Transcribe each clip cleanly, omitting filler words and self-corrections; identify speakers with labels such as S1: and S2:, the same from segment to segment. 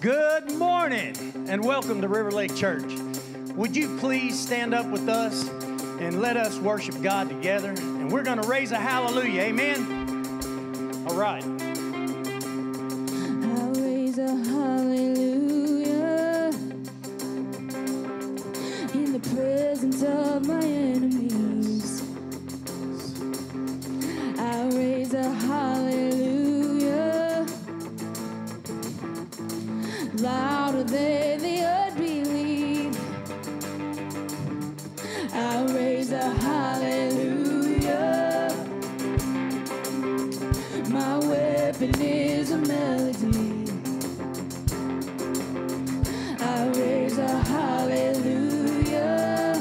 S1: Good morning and welcome to River Lake Church. Would you please stand up with us and let us worship God together? And we're going to raise a hallelujah. Amen? All right.
S2: I raise a hallelujah in the presence of my enemies. I raise a hallelujah louder than the unbelief. I raise a hallelujah. My weapon is a melody. I raise a hallelujah.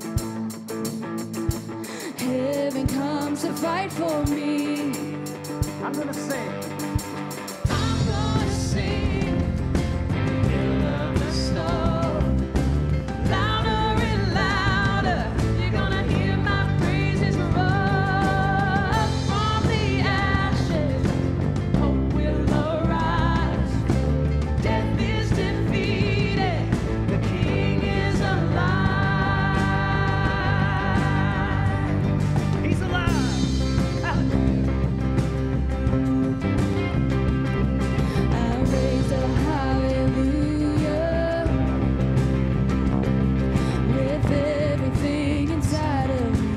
S2: Heaven comes to fight for me.
S1: I'm going to sing.
S2: I'm gonna sing in the middle of the storm. Louder and louder, you're gonna hear my praises roar. From the ashes, hope will arise. Death is defeated, the King is alive.
S1: He's alive. Hallelujah.
S2: I raise a hallelujah with everything inside of me.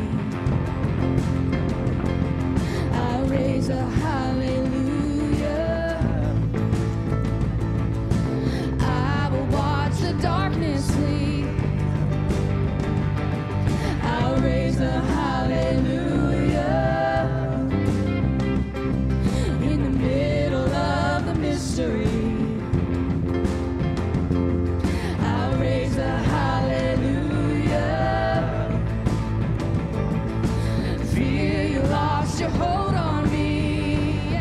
S2: I raise a hallelujah. I will watch the darkness flee. I raise a hallelujah in the middle of the mystery. I raise a hallelujah. Fear you lost your hold on me.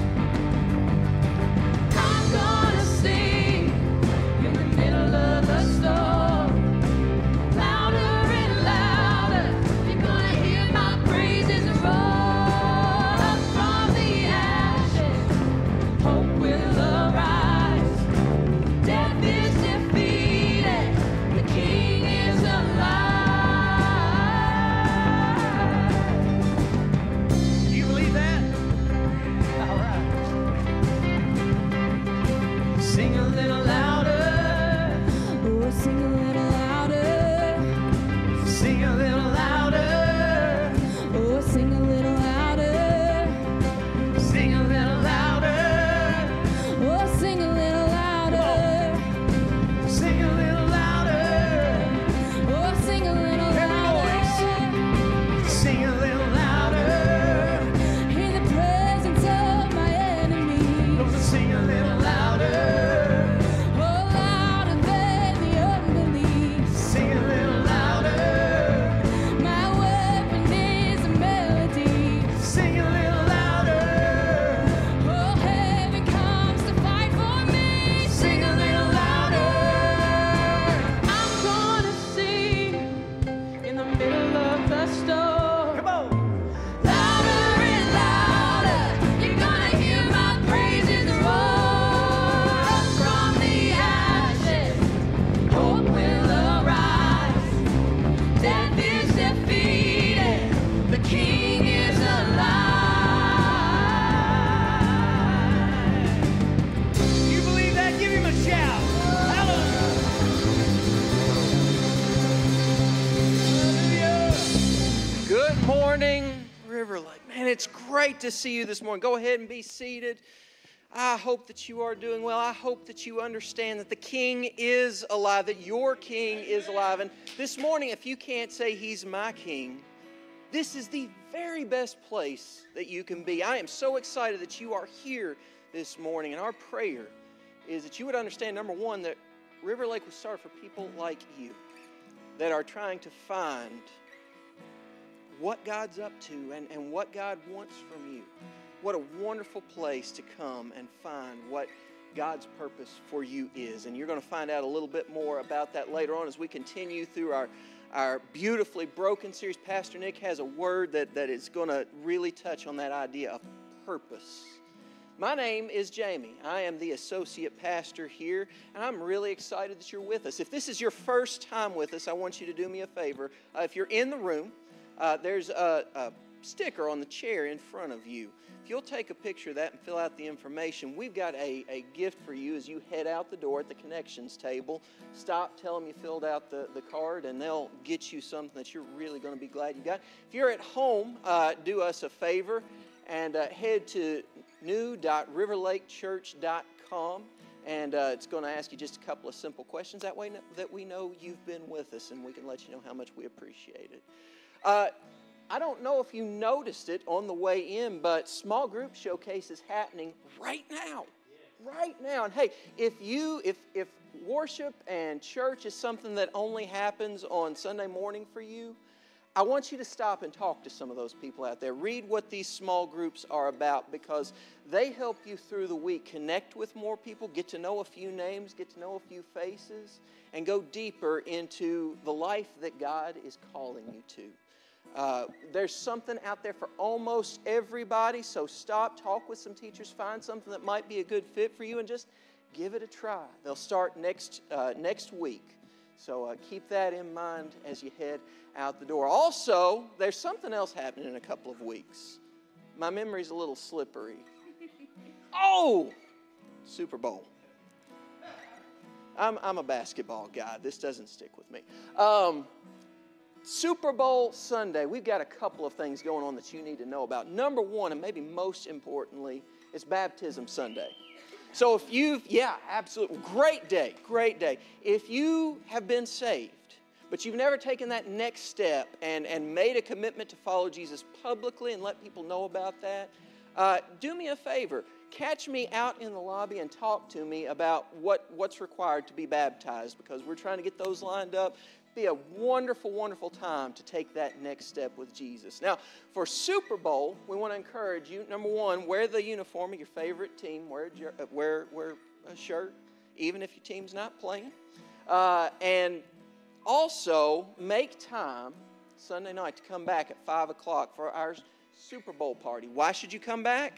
S2: I'm gonna sing in the middle of the storm. Louder and louder, you're gonna hear my praises roar. From the ashes, hope will arise. Death is defeated, the King is alive.
S1: Do you believe that? All right.
S2: Sing a little louder. Oh, sing a little louder.
S1: Sing a little louder.
S2: Oh, sing a little louder.
S1: Sing a little louder.
S2: Oh, sing a little louder.
S1: Sing a little louder.
S2: Oh, sing a little louder.
S1: Sing a little louder.
S2: In the presence of my enemies.
S1: Sing a little louder.
S2: Oh, louder than the unbelief.
S1: Sing a little louder.
S2: My weapon is a melody.
S1: Sing a little louder.
S2: Oh, heaven comes to fight for me.
S1: Sing a little louder.
S2: I'm gonna sing in the middle of the storm.
S1: Come on.
S2: Louder and louder, you're gonna hear my praises roar. From the ashes, hope will arise. Death is defeated, the King is alive.
S1: You believe that? Give him a shout. Hallelujah. Hallelujah. Good morning, River Lake. Man, it's great to see you this morning. Go ahead and be seated. I hope that you are doing well. I hope that you understand that the King is alive, that your King is alive. And this morning, if you can't say he's my King, this is the very best place that you can be. I am so excited that you are here this morning. And our prayer is that you would understand, number one, that River Lake was started for people like you that are trying to find what God's up to and what God wants from you. What a wonderful place to come and find what God's purpose for you is. And you're going to find out a little bit more about that later on as we continue through our Beautifully Broken series. Pastor Nick has a word that is going to really touch on that idea of purpose. My name is Jamie. I am the associate pastor here, and I'm really excited that you're with us. If this is your first time with us, I want you to do me a favor. If you're in the room, there's a sticker on the chair in front of you. If you'll take a picture of that and fill out the information, we've got a gift for you as you head out the door at the connections table. Stop, tell them you filled out the card, and they'll get you something that you're really going to be glad you got. If you're at home, do us a favor and head to new.riverlakechurch.com, and it's going to ask you just a couple of simple questions. That way that we know you've been with us, and we can let you know how much we appreciate it. I don't know if you noticed it on the way in, but small group showcase is happening right now. Right now. And hey, if worship and church is something that only happens on Sunday morning for you, I want you to stop and talk to some of those people out there. Read what these small groups are about, because they help you through the week connect with more people, get to know a few names, get to know a few faces, and go deeper into the life that God is calling you to. There's something out there for almost everybody, so stop, talk with some teachers, find something that might be a good fit for you, and just give it a try. They'll start next week, so keep that in mind as you head out the door. Also, there's something else happening in a couple of weeks. My memory's a little slippery. Oh! Super Bowl. I'm a basketball guy. This doesn't stick with me. Super Bowl Sunday, we've got a couple of things going on that you need to know about. Number one, and maybe most importantly, is Baptism Sunday. So if absolutely, great day. If you have been saved, but you've never taken that next step and made a commitment to follow Jesus publicly and let people know about that, do me a favor. Catch me out in the lobby and talk to me about what's required to be baptized, because we're trying to get those lined up. Be a wonderful, wonderful time to take that next step with Jesus. Now, for Super Bowl, we want to encourage you, number one, wear the uniform of your favorite team. Wear a shirt, even if your team's not playing. And also, make time Sunday night to come back at 5 o'clock for our Super Bowl party. Why should you come back?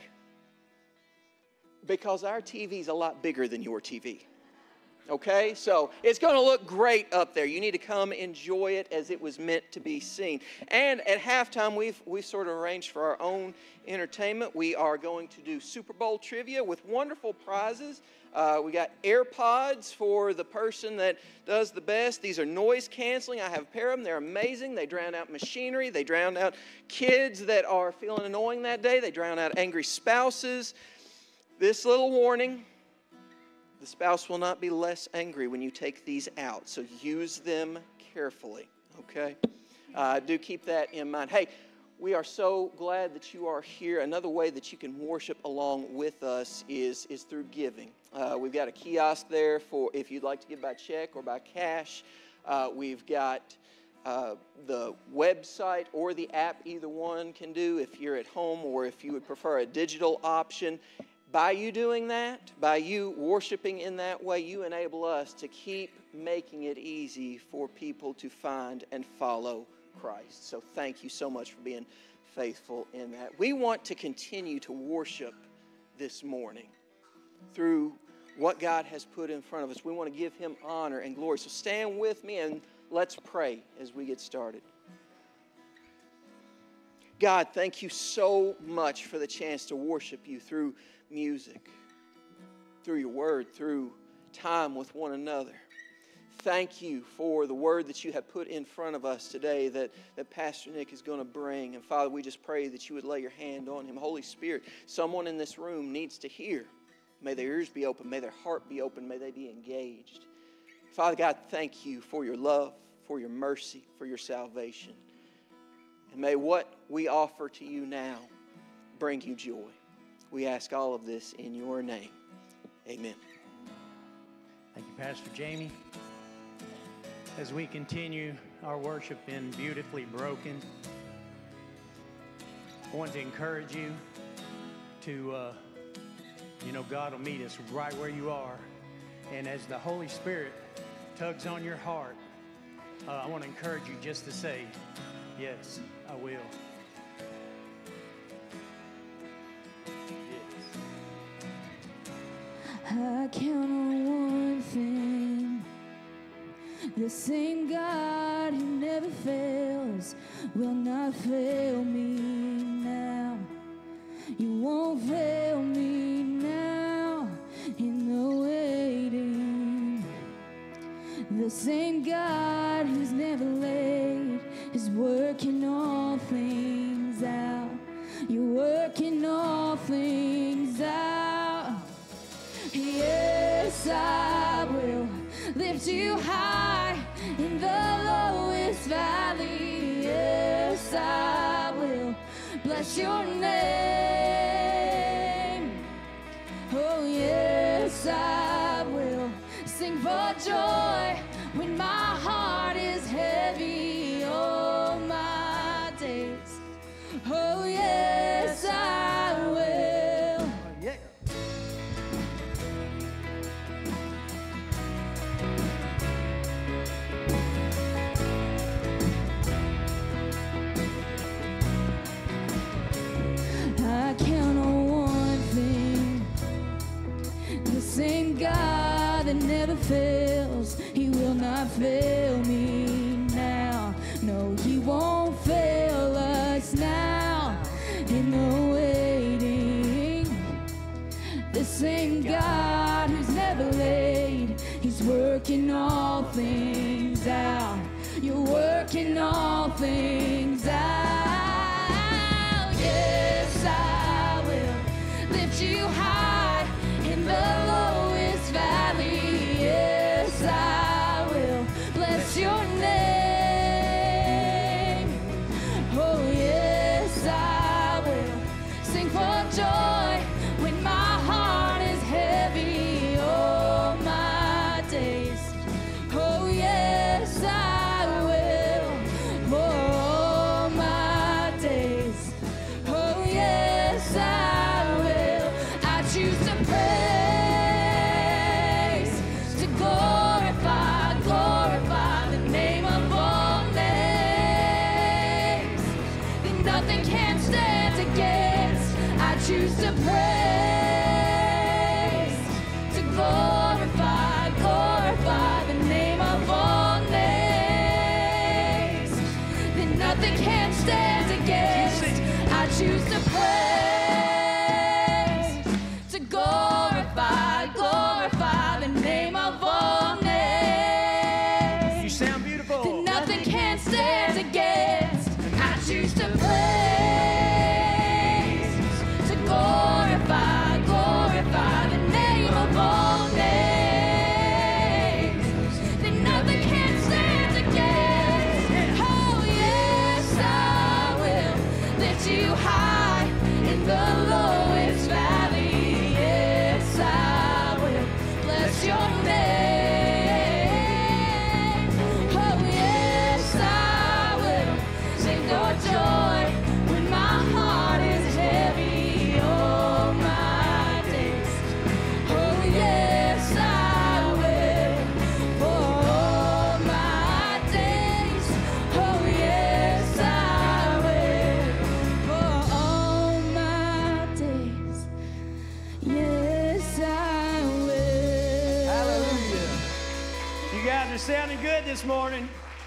S1: Because our TV's a lot bigger than your TV. Okay, so it's going to look great up there. You need to come enjoy it as it was meant to be seen. And at halftime, we've sort of arranged for our own entertainment. We are going to do Super Bowl trivia with wonderful prizes. We got AirPods for the person that does the best. These are noise canceling. I have a pair of them. They're amazing. They drown out machinery. They drown out kids that are feeling annoying that day. They drown out angry spouses. This little warning: the spouse will not be less angry when you take these out, so use them carefully, okay? Do keep that in mind. Hey, we are so glad that you are here. Another way that you can worship along with us is through giving. We've got a kiosk there for if you'd like to give by check or by cash. We've got the website or the app, either one can do if you're at home, or if you would prefer a digital option. By you doing that, by you worshiping in that way, you enable us to keep making it easy for people to find and follow Christ. So thank you so much for being faithful in that. We want to continue to worship this morning through what God has put in front of us. We want to give Him honor and glory. So stand with me and let's pray as we get started. God, thank you so much for the chance to worship you through music, through your word, through time with one another. Thank you for the word that you have put in front of us today that Pastor Nick is going to bring. And Father, we just pray that you would lay your hand on him. Holy Spirit, someone in this room needs to hear. May their ears be open. May their heart be open. May they be engaged. Father God, thank you for your love, for your mercy, for your salvation. And may what we offer to you now bring you joy. We ask all of this in your name. Amen.
S3: Thank you, Pastor Jamie. As we continue our worship in Beautifully Broken, I want to encourage you to, God will meet us right where you are. And as the Holy Spirit tugs on your heart, I want to encourage you just to say, yes, I will.
S2: I count on one thing. The same God who never fails will not fail me now. You won't fail me now in the waiting. The same God who's never late is working all things out. You're working all things out. Yes, I will lift you high in the lowest valley. Yes, I will bless your name. Oh, yes, I will sing for joy when my heart is heavy all my days. Oh, yes, I will.
S3: Yeah.
S2: I count on one thing. The same God that never fails, He will not fail me now. No, He won't fail us now in the waiting. The same God who's never late, He's working all things out. You're working all things out. Yes, I will lift you high in the lowest valley. Yes, I will bless your name. Oh, yes, I will sing for joy when my heart is heavy all my days. Oh, yes, I will for all my days. Oh, yes, I will. I choose to praise, to glorify, glorify the name of all names that nothing can stand against. I choose to praise, to glorify, glorify the name of all names that nothing can stand against. I choose to praise, to glorify, glorify the name of all names
S3: You sound
S2: that
S3: beautiful.
S2: nothing can stand against. I choose to praise, to glorify, glorify the name of all names that nothing can stand against. Oh, yes, I will lift you high in the lowest valley. Yes, I will bless your name. Oh, yes, I will sing for joy when my heart is heavy all my days. Oh, yes, I will for all my days. Oh, yes, I will for all my days. Yes, I will.
S3: Hallelujah. You guys are sounding good this morning.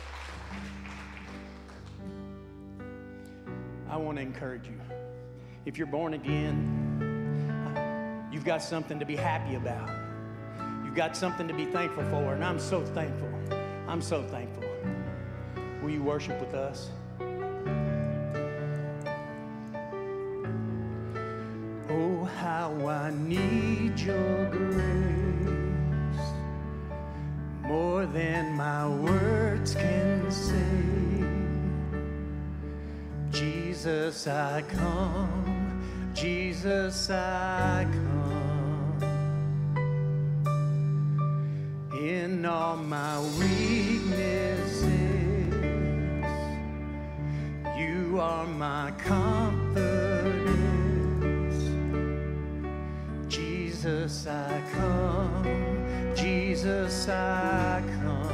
S3: I want to encourage you. If you're born again, you've got something to be happy about. You've got something to be thankful for, and I'm so thankful. I'm so thankful. Will you worship with us? Oh, how I need your grace more than my words can say. Jesus, I come. Jesus, I come. In all my weaknesses, you are my confidence. Jesus, I come. Jesus, I come.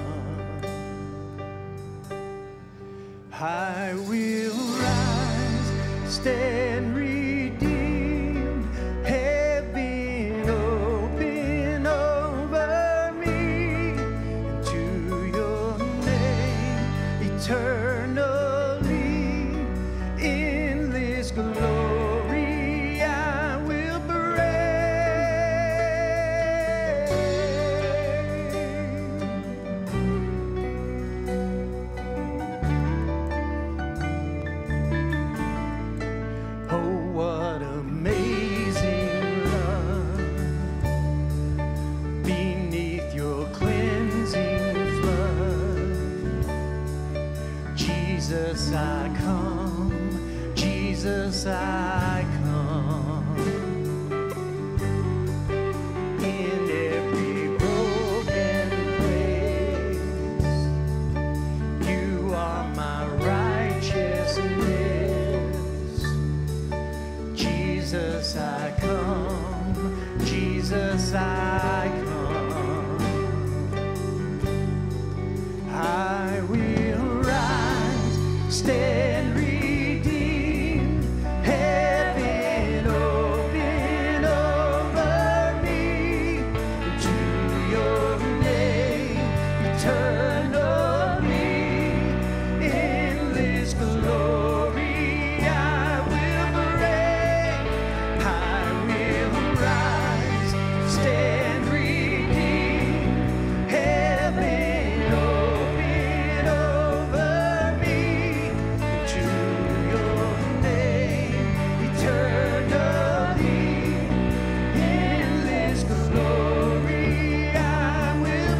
S3: I will rise, stand redeemed, heaven open Jesus, I come. I will rise, stand redeemed, heaven open over me, to your name eternally, endless glory I will bring. I will rise, stand redeemed, heaven open over me, to your name eternally, endless glory I will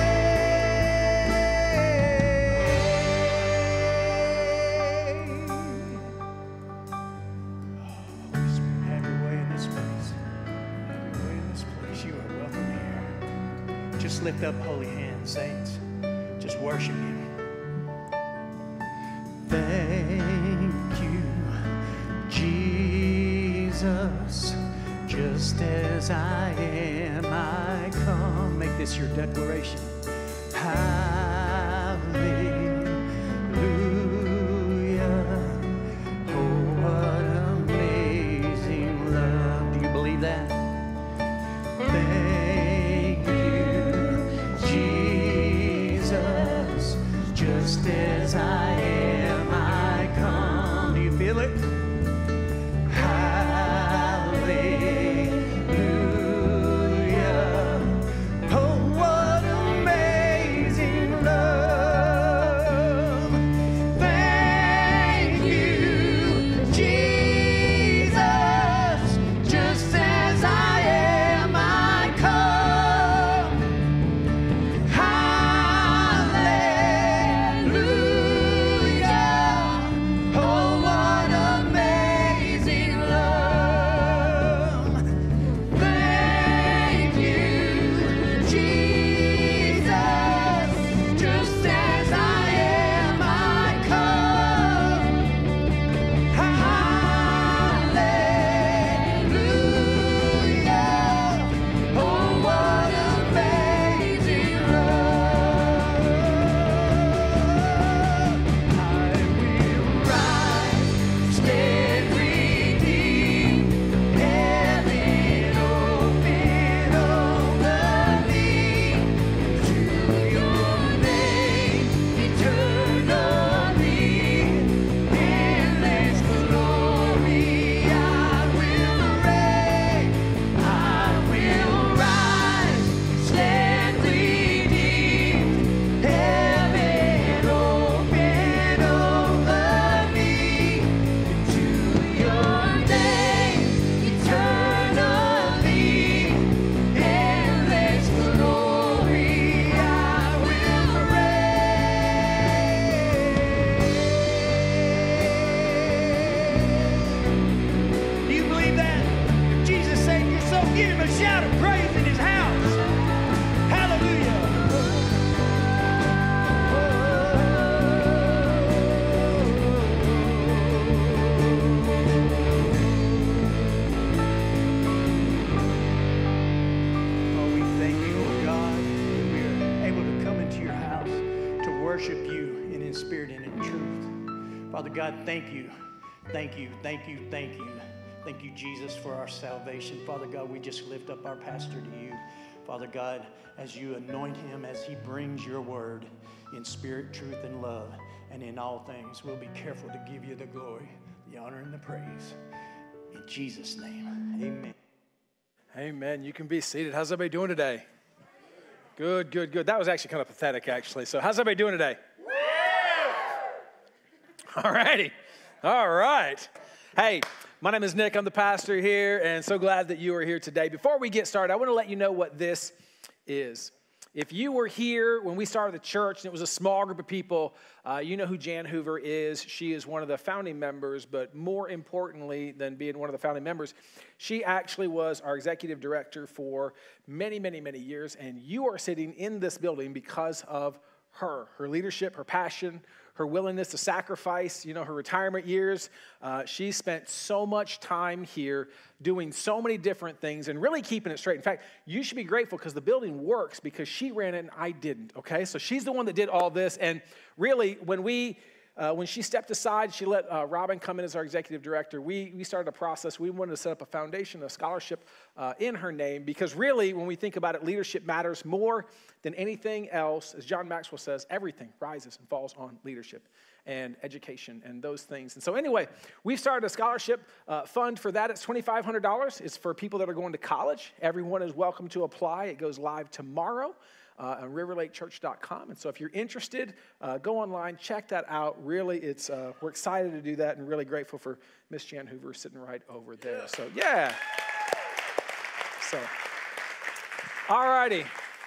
S3: bring. Holy Spirit, have your way in this place. Have your way in this place. You are welcome here. Just lift up holy hands, saints. Just worship Him. Thank you, Jesus. Just as I am, I come. Make this your declaration. Hallelujah. Oh, what amazing love. Do you believe that? Thank you, Jesus. Just as I am, I come. Do you feel it? Hallelujah. Oh, what amazing love. Thank you, Jesus. Just as I am, I come. Hallelujah. Oh, what amazing love. Thank you, Jesus. Just as I am, I come. Hallelujah. Oh, what amazing love. I will rise, stand redeemed, heaven open over me, to your name eternally, endless glory I will reign. I will rise, stand redeemed, heaven open over me, to your name eternally, endless glory I will reign. Do you believe that? If Jesus saved your soul, give Him a shout of praise in His house. Hallelujah. Oh, we thank you, oh God, that we are able to come into your house to worship you in spirit and in truth. Father God, thank you. Thank you, thank you, thank you. Thank you, Jesus, for our salvation. Father God, we just lift up our pastor to you. Father God, as you anoint him, as he brings your word in spirit, truth, and love, and in all things, we'll be careful to give you the glory, the honor, and the praise. In Jesus' name, amen.
S4: Amen. You can be seated. How's everybody doing today? Good, good, good. That was actually kind of pathetic, actually. So how's everybody doing today? All righty. All right. Hey, my name is Nick. I'm the pastor here, and so glad that you are here today. Before we get started, I want to let you know what this is. If you were here when we started the church and it was a small group of people, you know who Jan Hoover is. She is one of the founding members, but more importantly than being one of the founding members, she actually was our executive director for many, many, many years, and you are sitting in this building because of her leadership, her passion, her willingness to sacrifice, her retirement years. She spent so much time here doing so many different things and really keeping it straight. In fact, you should be grateful because the building works because she ran it and I didn't, okay? So she's the one that did all this. And really, when she stepped aside, she let Robin come in as our executive director. We started a process. We wanted to set up a foundation, a scholarship in her name, because really, when we think about it, leadership matters more than anything else. As John Maxwell says, everything rises and falls on leadership and education and those things. And so anyway, we've started a scholarship fund for that. It's $2,500. It's for people that are going to college. Everyone is welcome to apply. It goes live tomorrow on riverlakechurch.com. And so if you're interested, go online, check that out. Really, we're excited to do that and really grateful for Miss Jan Hoover sitting right over there. So, yeah. So, all righty.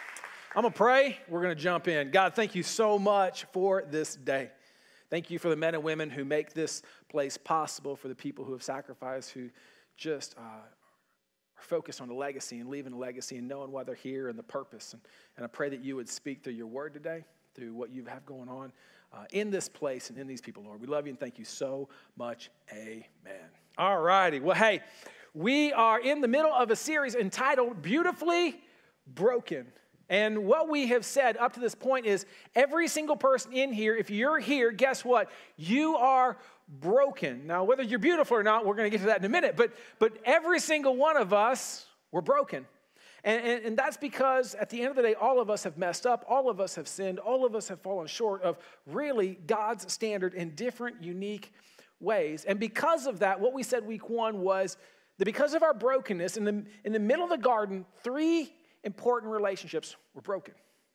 S4: I'm going to pray. We're going to jump in. God, thank you so much for this day. Thank you for the men and women who make this place possible, for the people who have sacrificed, who just are focused on the legacy and leaving a legacy and knowing why they're here and the purpose. And I pray that you would speak through your word today, through what you have going on in this place and in these people, Lord. We love you and thank you so much. Amen. All righty. Well, hey, we are in the middle of a series entitled Beautifully Broken. And what we have said up to this point is every single person in here, if you're here, guess what? You are broken. Now, whether you're beautiful or not, we're going to get to that in a minute. But every single one of us, we're broken. And that's because at the end of the day, all of us have messed up. All of us have sinned. All of us have fallen short of really God's standard in different, unique ways. And because of that, what we said week one was that because of our brokenness, in the middle of the garden, 3 important relationships were broken.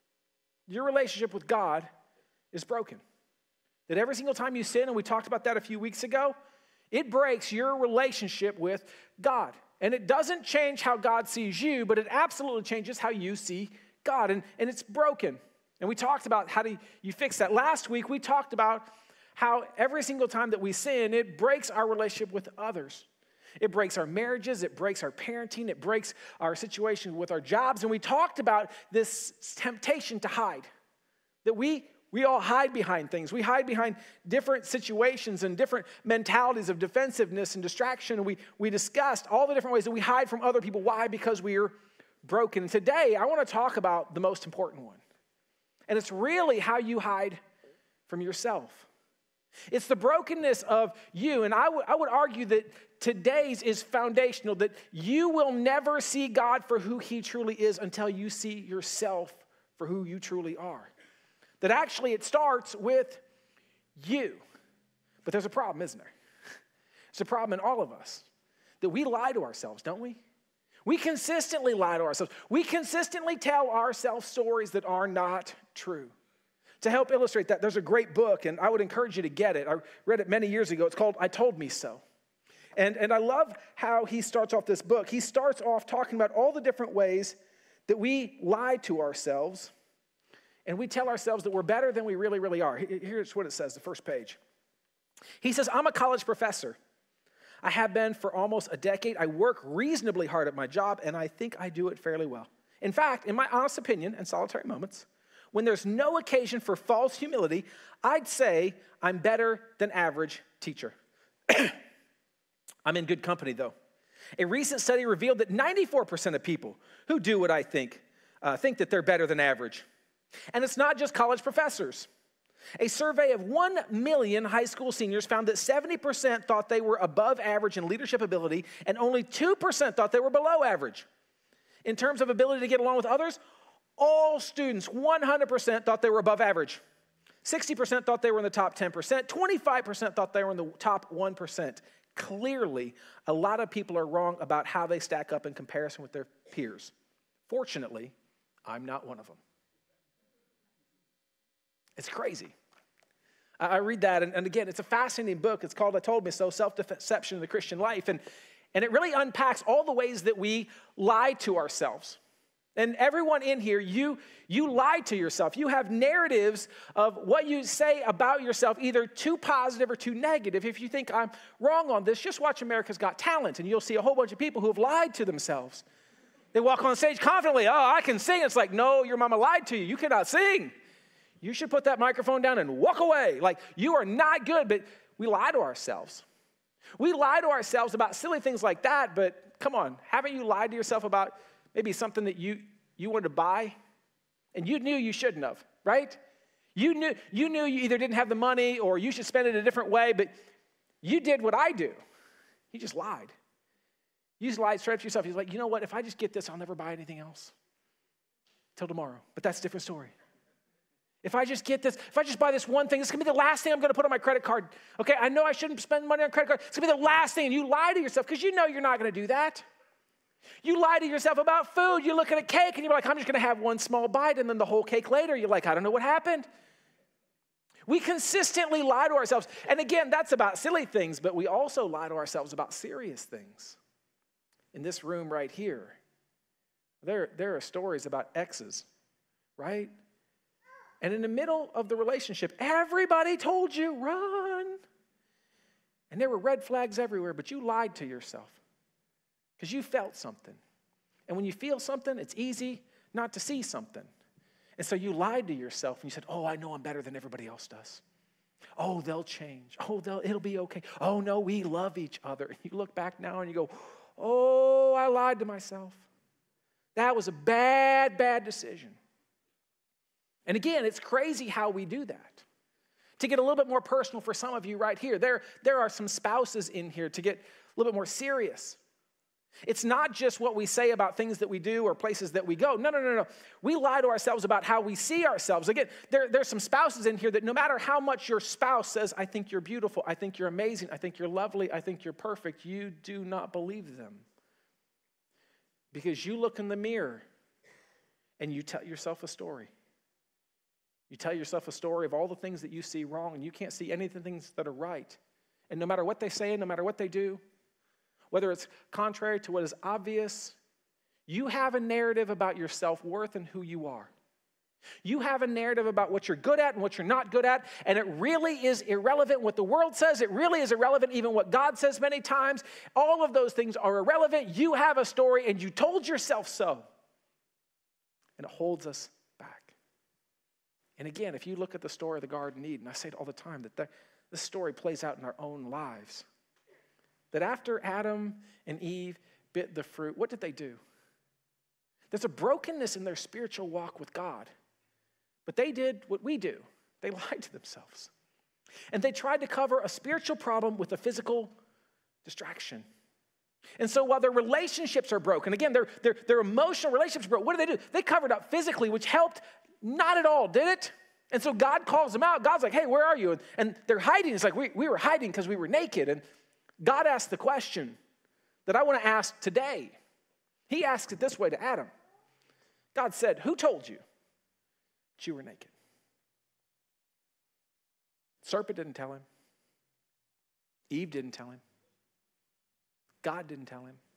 S4: Your relationship with God is broken. That every single time you sin, and we talked about that a few weeks ago, it breaks your relationship with God. And it doesn't change how God sees you, but it absolutely changes how you see God. And it's broken. And we talked about how do you fix that. Last week, we talked about how every single time that we sin, it breaks our relationship with others. It breaks our marriages, it breaks our parenting, it breaks our situation with our jobs. And we talked about this temptation to hide. That we all hide behind things. We hide behind different situations and different mentalities of defensiveness and distraction. And we discussed all the different ways that we hide from other people. Why? Because we are broken. And today, I want to talk about the most important one. And it's really how you hide from yourself. It's the brokenness of you. And I would argue that today's is foundational, that you will never see God for who he truly is until you see yourself for who you truly are. That actually it starts with you. But there's a problem, isn't there? It's a problem in all of us. That we lie to ourselves, don't we? We consistently lie to ourselves. We consistently tell ourselves stories that are not true. To help illustrate that, there's a great book, and I would encourage you to get it. I read it many years ago. It's called I Told Me So. And I love how he starts off this book. He starts off talking about all the different ways that we lie to ourselves, and we tell ourselves that we're better than we really, really are. Here's what it says, the first page. He says, I'm a college professor. I have been for almost a decade. I work reasonably hard at my job, and I think I do it fairly well. In fact, in my honest opinion and solitary moments, when there's no occasion for false humility, I'd say I'm better than average teacher. I'm in good company, though. A recent study revealed that 94% of people who do what I think that they're better than average. And it's not just college professors. A survey of 1 million high school seniors found that 70% thought they were above average in leadership ability, and only 2% thought they were below average. In terms of ability to get along with others, all students, 100% thought they were above average. 60% thought they were in the top 10%. 25% thought they were in the top 1%. Clearly, a lot of people are wrong about how they stack up in comparison with their peers. Fortunately, I'm not one of them. It's crazy. I read that, and again, it's a fascinating book. It's called I Told Me So, Self-Deception in the Christian Life. And it really unpacks all the ways that we lie to ourselves. And everyone in here, you lie to yourself. You have narratives of what you say about yourself, either too positive or too negative. If you think I'm wrong on this, just watch America's Got Talent, and you'll see a whole bunch of people who have lied to themselves. They walk on stage confidently, oh, I can sing. It's like, no, your mama lied to you. You cannot sing. you should put that microphone down and walk away. Like, you are not good, but we lie to ourselves. We lie to ourselves about silly things like that, but come on, haven't you lied to yourself about maybe something that you wanted to buy and you knew you shouldn't have, right? You knew you either didn't have the money or you should spend it a different way, but you did what I do. You just lied. You just lied straight up to yourself. You're like, you know what? If I just get this, I'll never buy anything else till tomorrow. But that's a different story. If I just get this, if I just buy this one thing, it's going to be the last thing I'm going to put on my credit card. Okay, I know I shouldn't spend money on credit card. It's going to be the last thing. And you lie to yourself because you know you're not going to do that. You lie to yourself about food. You look at a cake and you're like, I'm just going to have one small bite, and then the whole cake later, you're like, I don't know what happened. We consistently lie to ourselves. And again, that's about silly things, but we also lie to ourselves about serious things. In this room right here, there are stories about exes, right? And in the middle of the relationship, everybody told you, run. And there were red flags everywhere, but you lied to yourself because you felt something. And when you feel something, it's easy not to see something. And so you lied to yourself and you said, oh, I know I'm better than everybody else does. Oh, they'll change. Oh, it'll be okay. Oh, no, we love each other. And you look back now and you go, oh, I lied to myself. That was a bad, bad decision. And again, it's crazy how we do that. To get a little bit more personal for some of you right here, there are some spouses in here to get a little bit more serious. It's not just what we say about things that we do or places that we go. No. We lie to ourselves about how we see ourselves. Again, there's some spouses in here that no matter how much your spouse says, I think you're beautiful, I think you're amazing, I think you're lovely, I think you're perfect, you do not believe them. Because you look in the mirror and you tell yourself a story. You tell yourself a story of all the things that you see wrong, and you can't see any of the things that are right. And no matter what they say, no matter what they do, whether it's contrary to what is obvious, you have a narrative about your self-worth and who you are. You have a narrative about what you're good at and what you're not good at, and it really is irrelevant what the world says. It really is irrelevant even what God says many times. All of those things are irrelevant. You have a story, and you told yourself so. And it holds us back. And again, if you look at the story of the Garden of Eden, I say it all the time, that this story plays out in our own lives. That after Adam and Eve bit the fruit, what did they do? There's a brokenness in their spiritual walk with God. But they did what we do. They lied to themselves. And they tried to cover a spiritual problem with a physical distraction. And so while their relationships are broken, again, their emotional relationships are broken, what do? They covered up physically, which helped not at all, did it? And so God calls them out. God's like, hey, where are you? And they're hiding. It's like, we were hiding because we were naked. And God asked the question that I want to ask today. He asked it this way to Adam. God said, who told you that you were naked? Serpent didn't tell him. Eve didn't tell him. God didn't tell him.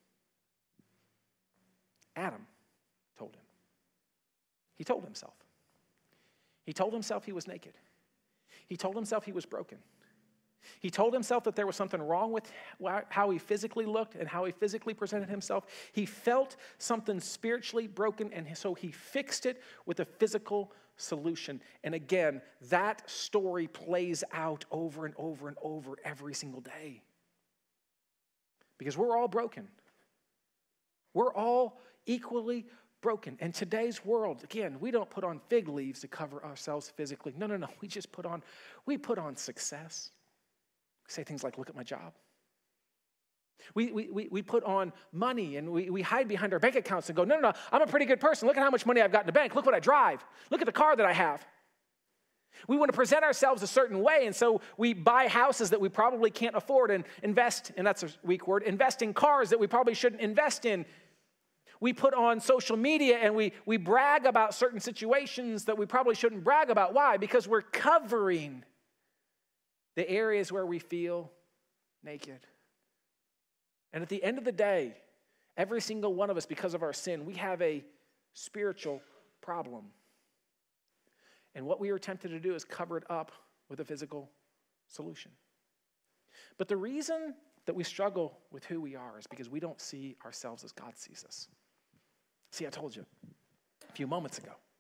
S4: Adam told him. He told himself. He told himself he was naked. He told himself he was broken. He told himself that there was something wrong with how he physically looked and how he physically presented himself. He felt something spiritually broken, and so he fixed it with a physical solution. And again, that story plays out over and over and over every single day. Because we're all broken. We're all equally broken. And today's world, again, we don't put on fig leaves to cover ourselves physically. No. We put on success. We say things like, look at my job. We put on money and we hide behind our bank accounts and go, no, I'm a pretty good person. Look at how much money I've got in the bank. Look what I drive. Look at the car that I have. We want to present ourselves a certain way, and so we buy houses that we probably can't afford and invest, and that's a weak word, invest in cars that we probably shouldn't invest in. We put on social media and we brag about certain situations that we probably shouldn't brag about. Why? Because we're covering the areas where we feel naked. And at the end of the day, every single one of us, because of our sin, we have a spiritual problem. And what we are tempted to do is cover it up with a physical solution. But the reason that we struggle with who we are is because we don't see ourselves as God sees us. See, I told you a few moments ago,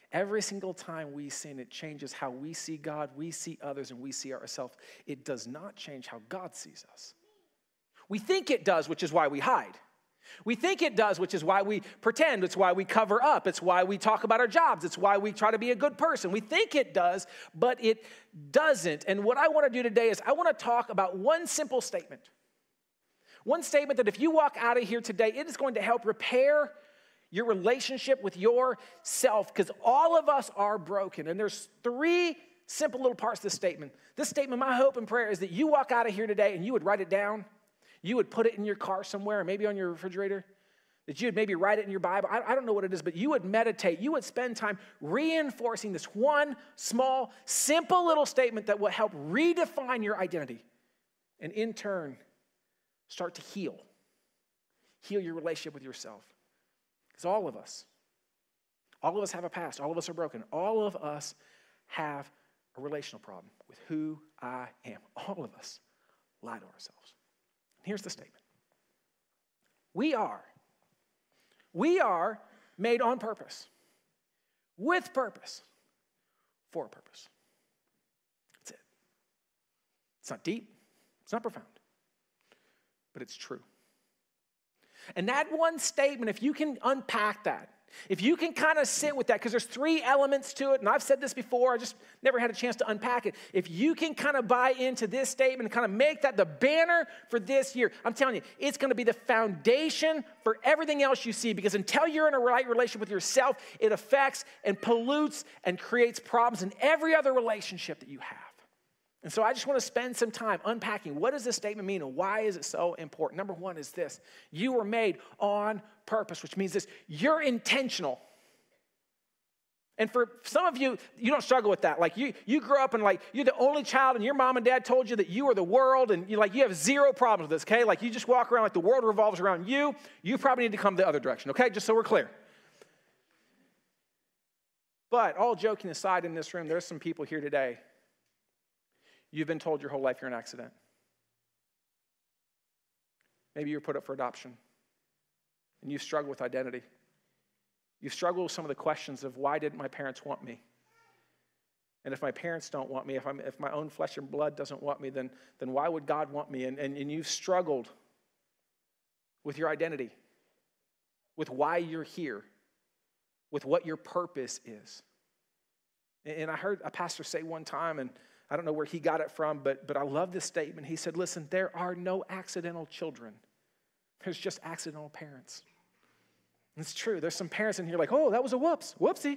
S4: Every single time we sin, it changes how we see God, we see others, and we see ourselves. It does not change how God sees us. We think it does, which is why we hide. We think it does, which is why we pretend. It's why we cover up. It's why we talk about our jobs. It's why we try to be a good person. We think it does, but it doesn't. And what I want to do today is I want to talk about one simple statement. One statement that if you walk out of here today, it is going to help repair your relationship with yourself, because all of us are broken. And there's 3 simple little parts to this statement. This statement, my hope and prayer is that you walk out of here today and you would write it down. You would put it in your car somewhere, maybe on your refrigerator, that you would maybe write it in your Bible. I don't know what it is, but you would meditate. You would spend time reinforcing this one small, simple little statement that will help redefine your identity and in turn start to heal your relationship with yourself. Because all of us have a past. All of us are broken. All of us have a relational problem with who I am. All of us lie to ourselves. And here's the statement. We are made on purpose, with purpose, for a purpose. That's it. It's not deep. It's not profound. But it's true. And that one statement, if you can unpack that, if you can kind of sit with that, because there's 3 elements to it, and I've said this before, I just never had a chance to unpack it. If you can kind of buy into this statement and kind of make that the banner for this year, I'm telling you, it's going to be the foundation for everything else you see, because until you're in a right relationship with yourself, it affects and pollutes and creates problems in every other relationship that you have. And so I just want to spend some time unpacking what does this statement mean and why is it so important. Number 1 is this. You were made on purpose, which means this. You're intentional. And for some of you, you don't struggle with that. Like you grew up and like you're the only child and your mom and dad told you that you are the world and you have 0 problems with this, okay? Like you just walk around like the world revolves around you. You probably need to come the other direction, okay? Just so we're clear. But all joking aside in this room, there's some people here today. You've been told your whole life you're an accident. Maybe you're put up for adoption. And you've struggled with identity. You've struggled with some of the questions of why didn't my parents want me? And if my parents don't want me, if my own flesh and blood doesn't want me, then why would God want me? And you've struggled with your identity, with why you're here, with what your purpose is. And I heard a pastor say one time, and I don't know where he got it from, but I love this statement. He said, listen, there are no accidental children. There's just accidental parents. And it's true. There's some parents in here like, oh, that was a whoopsie,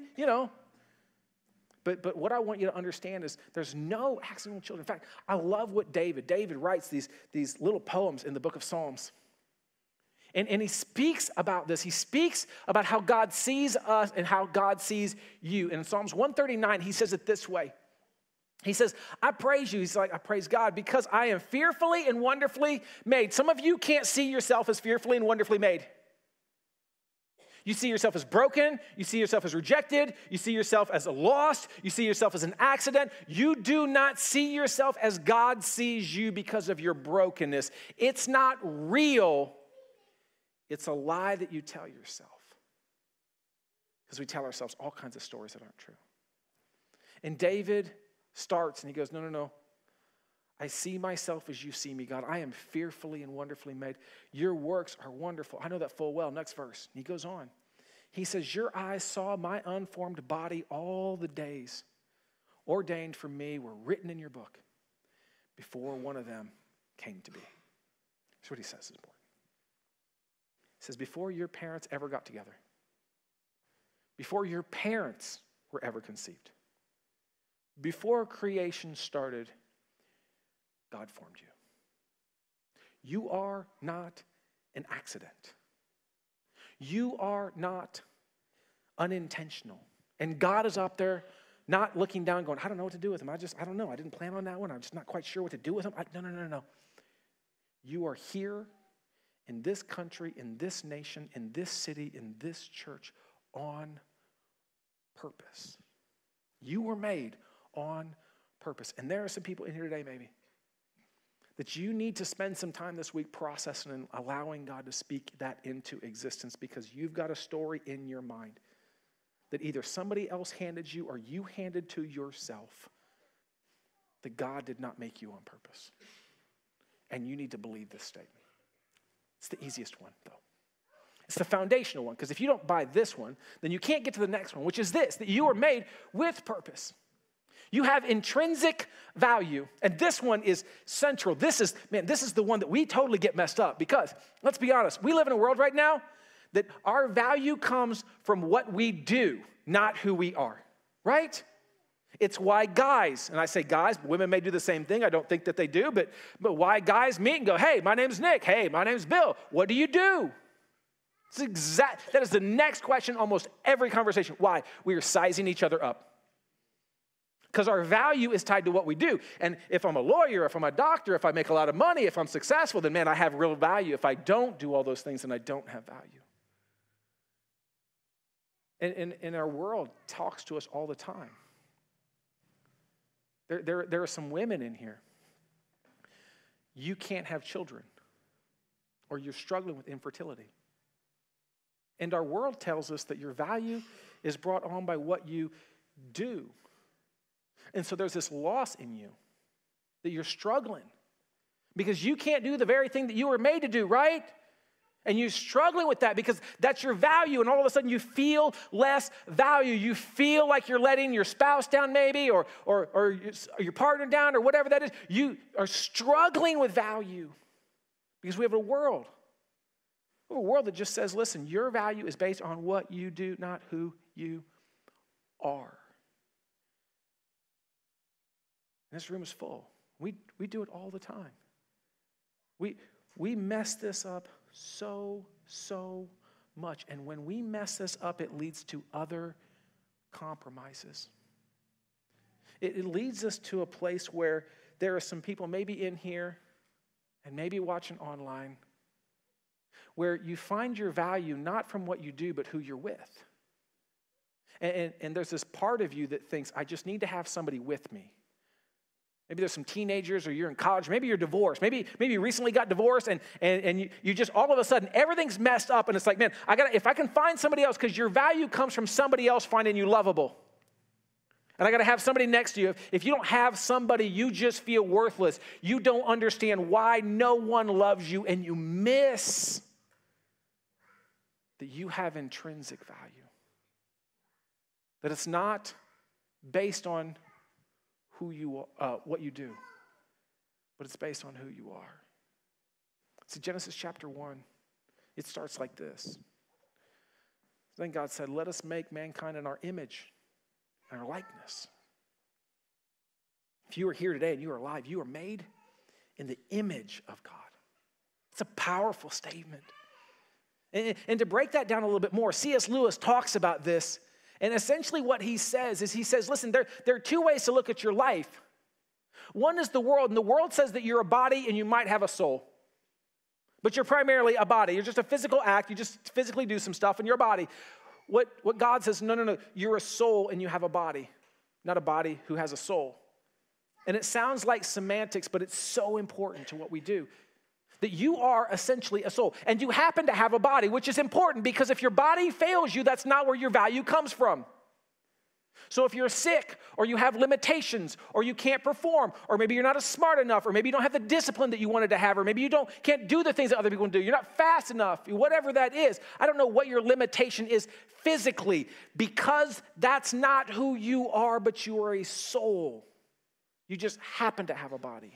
S4: But what I want you to understand is there's no accidental children. In fact, I love what David writes these little poems in the book of Psalms. And he speaks about this. He speaks about how God sees us and how God sees you. And in Psalms 139, he says it this way. He says, I praise you. He's like, I praise God because I am fearfully and wonderfully made. Some of you can't see yourself as fearfully and wonderfully made. You see yourself as broken. You see yourself as rejected. You see yourself as lost. You see yourself as an accident. You do not see yourself as God sees you because of your brokenness. It's not real. It's a lie that you tell yourself. Because we tell ourselves all kinds of stories that aren't true. And David starts and he goes, no. I see myself as you see me, God. I am fearfully and wonderfully made. Your works are wonderful. I know that full well. Next verse. And he goes on. He says, your eyes saw my unformed body. All the days ordained for me were written in your book before one of them came to be. That's what he says is important. He says, before your parents ever got together, before your parents were ever conceived, before creation started, God formed you. You are not an accident. You are not unintentional. And God is up there not looking down going, I don't know what to do with him. I don't know. I didn't plan on that one. I'm just not quite sure what to do with him. No. You are here in this country, in this nation, in this city, in this church on purpose. You were made on purpose. And there are some people in here today maybe that you need to spend some time this week processing and allowing God to speak that into existence because you've got a story in your mind that either somebody else handed you or you handed to yourself, that God did not make you on purpose. And you need to believe this statement. It's the easiest one, though. It's the foundational one, because if you don't buy this one, then you can't get to the next one, which is this, that you are made with purpose. You have intrinsic value, and this one is central. This is the one that we totally get messed up, because, let's be honest, we live in a world right now that our value comes from what we do, not who we are, right? It's why guys, and I say guys, women may do the same thing. I don't think that they do, but why guys meet and go, hey, my name's Nick. Hey, my name's Bill. What do you do? That is the next question almost every conversation. Why? We are sizing each other up. Because our value is tied to what we do. And if I'm a lawyer, if I'm a doctor, if I make a lot of money, if I'm successful, then man, I have real value. If I don't do all those things, then I don't have value. And our world talks to us all the time. There are some women in here. You can't have children, or you're struggling with infertility. And our world tells us that your value is brought on by what you do. And so there's this loss in you that you're struggling because you can't do the very thing that you were made to do, right? And you're struggling with that because that's your value, and all of a sudden you feel less value. You feel like you're letting your spouse down maybe, or your partner down, or whatever that is. You are struggling with value because we have a world that just says, listen, your value is based on what you do, not who you are. And this room is full. We do it all the time. We mess this up so much. And when we mess this up, it leads to other compromises. It leads us to a place where there are some people maybe in here and maybe watching online where you find your value not from what you do, but who you're with. And there's this part of you that thinks, I just need to have somebody with me. Maybe there's some teenagers, or you're in college. Maybe you're divorced. Maybe you recently got divorced, and you just all of a sudden everything's messed up, and it's like, man, if I can find somebody else, because your value comes from somebody else finding you lovable. And I got to have somebody next to you. If you don't have somebody, you just feel worthless. You don't understand why no one loves you, and you miss that you have intrinsic value. That it's not based on who you what you do, but it's based on who you are. See, Genesis chapter 1, it starts like this. Then God said, let us make mankind in our image and our likeness. If you are here today and you are alive, you are made in the image of God. It's a powerful statement. And to break that down a little bit more, C.S. Lewis talks about this. And essentially what he says is, listen, there are two ways to look at your life. One is the world, and the world says that you're a body and you might have a soul. But you're primarily a body. You're just a physical act. You just physically do some stuff in your body. What God says, no, you're a soul and you have a body, not a body who has a soul. And it sounds like semantics, but it's so important to what we do. That you are essentially a soul. And you happen to have a body, which is important because if your body fails you, that's not where your value comes from. So if you're sick, or you have limitations, or you can't perform, or maybe you're not as smart enough, or maybe you don't have the discipline that you wanted to have, or maybe you can't do the things that other people do, you're not fast enough, whatever that is. I don't know what your limitation is physically, because that's not who you are, but you are a soul. You just happen to have a body.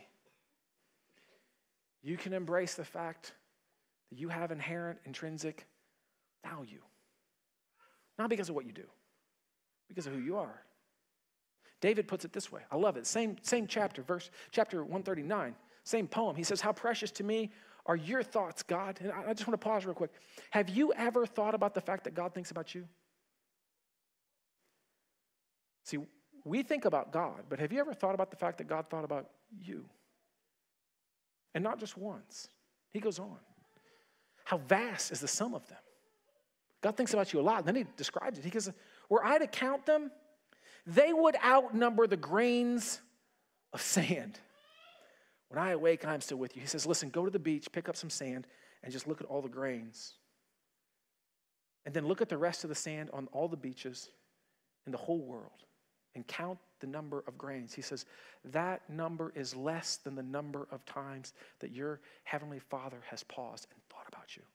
S4: You can embrace the fact that you have inherent, intrinsic value. Not because of what you do, because of who you are. David puts it this way. I love it. Same chapter, chapter 139, same poem. He says, how precious to me are your thoughts, God. And I just want to pause real quick. Have you ever thought about the fact that God thinks about you? See, we think about God, but have you ever thought about the fact that God thought about you? And not just once. He goes on. How vast is the sum of them? God thinks about you a lot. And then he describes it. He goes, were I to count them, they would outnumber the grains of sand. When I awake, I'm still with you. He says, listen, go to the beach, pick up some sand, and just look at all the grains. And then look at the rest of the sand on all the beaches, in the whole world and count the number of grains, he says, that number is less than the number of times that your heavenly Father has paused and thought about you.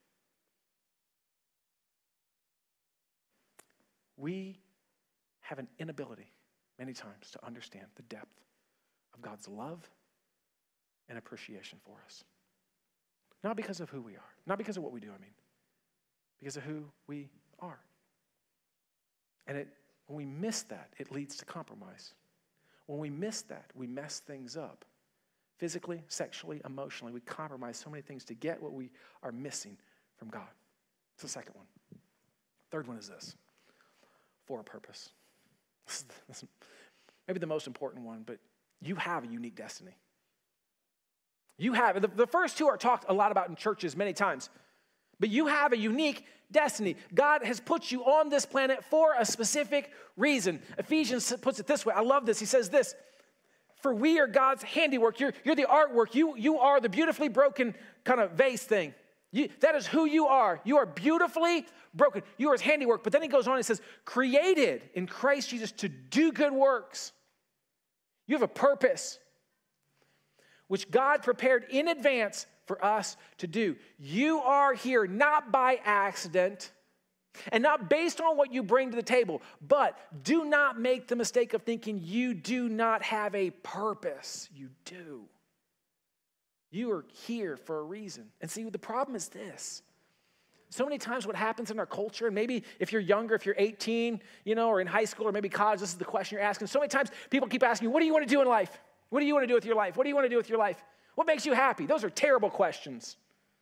S4: We have an inability many times to understand the depth of God's love and appreciation for us. Not because of who we are, not because of what we do, because of who we are. And when we miss that, it leads to compromise. When we miss that, we mess things up. Physically, sexually, emotionally, we compromise so many things to get what we are missing from God. It's the second one. Third one is this: for a purpose. This is maybe the most important one, but you have a unique destiny. You have, the first two are talked a lot about in churches many times, but you have a unique destiny. God has put you on this planet for a specific reason. Ephesians puts it this way. I love this. He says this: for we are God's handiwork. You're the artwork. You are the beautifully broken kind of vase thing. That is who you are. You are beautifully broken. You are his handiwork. But then he goes on and says, created in Christ Jesus to do good works. You have a purpose, which God prepared in advance for us to do. You are here not by accident and not based on what you bring to the table, but do not make the mistake of thinking you do not have a purpose. You do. You are here for a reason. And see, the problem is this. So many times what happens in our culture, and maybe if you're younger, if you're 18, or in high school or maybe college, this is the question you're asking. So many times people keep asking you, what do you want to do in life? What do you want to do with your life? What do you want to do with your life? What makes you happy? Those are terrible questions.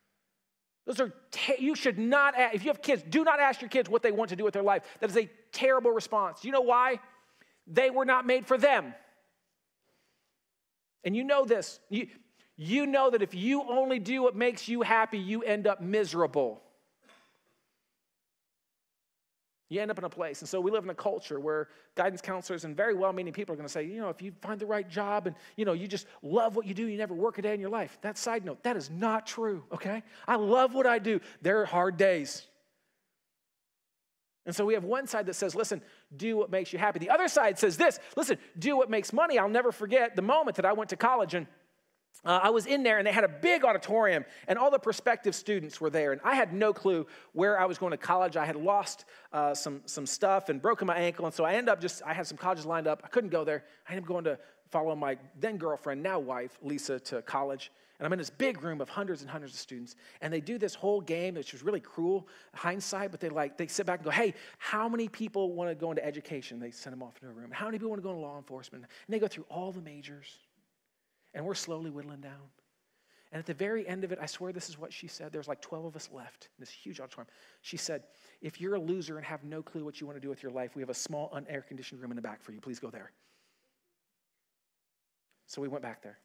S4: You should not, if you have kids, do not ask your kids what they want to do with their life. That is a terrible response. Do you know why? They were not made for them. And you know this. You know that if you only do what makes you happy, you end up miserable. You end up in a place. And so we live in a culture where guidance counselors and very well-meaning people are going to say, if you find the right job and, you just love what you do, you never work a day in your life. That side note, that is not true, okay? I love what I do. There are hard days. And so we have one side that says, listen, do what makes you happy. The other side says this: listen, do what makes money. I'll never forget the moment that I went to college and I was in there, and they had a big auditorium, and all the prospective students were there, and I had no clue where I was going to college. I had lost some stuff and broken my ankle, and so I had some colleges lined up. I couldn't go there. I ended up going to follow my then girlfriend, now wife, Lisa, to college, and I'm in this big room of hundreds and hundreds of students, and they do this whole game, which was really cruel, hindsight, but they sit back and go, hey, how many people want to go into education? They send them off into a room. How many people want to go into law enforcement? And they go through all the majors. And we're slowly whittling down. And at the very end of it, I swear this is what she said. There's like 12 of us left in this huge auditorium. She said, if you're a loser and have no clue what you want to do with your life, we have a small, unair-conditioned room in the back for you. Please go there. So we went back there.